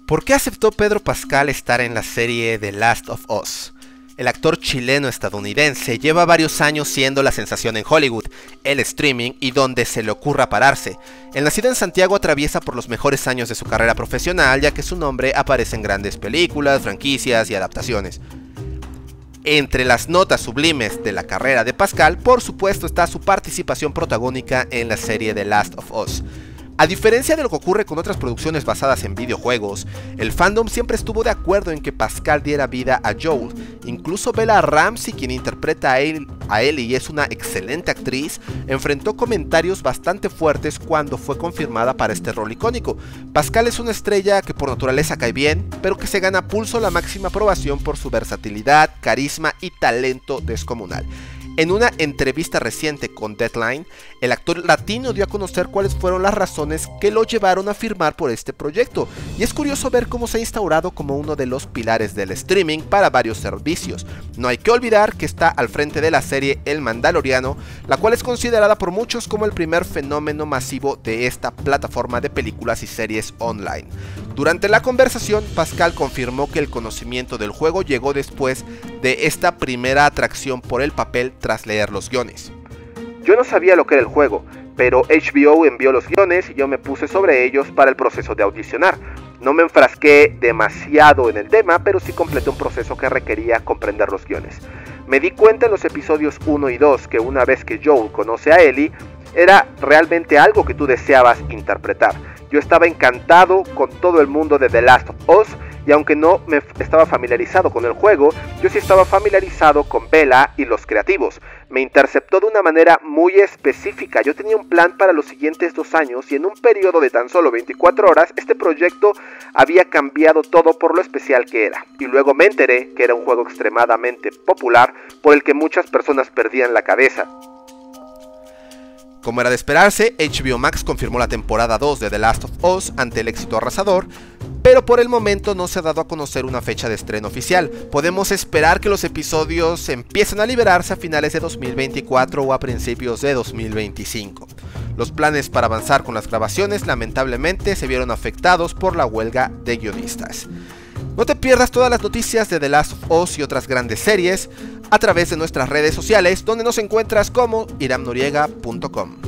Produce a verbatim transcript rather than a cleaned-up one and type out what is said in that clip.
¿Por qué aceptó Pedro Pascal estar en la serie The Last of Us? El actor chileno-estadounidense lleva varios años siendo la sensación en Hollywood, el streaming y donde se le ocurra pararse. El nacido en Santiago atraviesa por los mejores años de su carrera profesional, ya que su nombre aparece en grandes películas, franquicias y adaptaciones. Entre las notas sublimes de la carrera de Pascal, por supuesto, está su participación protagónica en la serie The Last of Us. A diferencia de lo que ocurre con otras producciones basadas en videojuegos, el fandom siempre estuvo de acuerdo en que Pascal diera vida a Joel. Incluso Bella Ramsey, quien interpreta a, él, a Ellie y es una excelente actriz, enfrentó comentarios bastante fuertes cuando fue confirmada para este rol icónico. Pascal es una estrella que por naturaleza cae bien, pero que se gana a pulso la máxima aprobación por su versatilidad, carisma y talento descomunal. En una entrevista reciente con Deadline, el actor latino dio a conocer cuáles fueron las razones que lo llevaron a firmar por este proyecto, y es curioso ver cómo se ha instaurado como uno de los pilares del streaming para varios servicios. No hay que olvidar que está al frente de la serie El Mandaloriano, la cual es considerada por muchos como el primer fenómeno masivo de esta plataforma de películas y series online. Durante la conversación, Pascal confirmó que el conocimiento del juego llegó después de esta primera atracción por el papel tras leer los guiones. Yo no sabía lo que era el juego, pero H B O envió los guiones y yo me puse sobre ellos para el proceso de audicionar. No me enfrasqué demasiado en el tema, pero sí completé un proceso que requería comprender los guiones. Me di cuenta en los episodios uno y dos que una vez que Joel conoce a Ellie, era realmente algo que tú deseabas interpretar. Yo estaba encantado con todo el mundo de The Last of Us, y aunque no me estaba familiarizado con el juego, yo sí estaba familiarizado con Bella y los creativos. Me interceptó de una manera muy específica. Yo tenía un plan para los siguientes dos años y en un periodo de tan solo veinticuatro horas, este proyecto había cambiado todo por lo especial que era. Y luego me enteré que era un juego extremadamente popular por el que muchas personas perdían la cabeza. Como era de esperarse, H B O Max confirmó la temporada dos de The Last of Us ante el éxito arrasador, pero por el momento no se ha dado a conocer una fecha de estreno oficial. Podemos esperar que los episodios empiecen a liberarse a finales de dos mil veinticuatro o a principios de dos mil veinticinco. Los planes para avanzar con las grabaciones lamentablemente se vieron afectados por la huelga de guionistas. No te pierdas todas las noticias de The Last of Us y otras grandes series a través de nuestras redes sociales, donde nos encuentras como iram noriega punto com.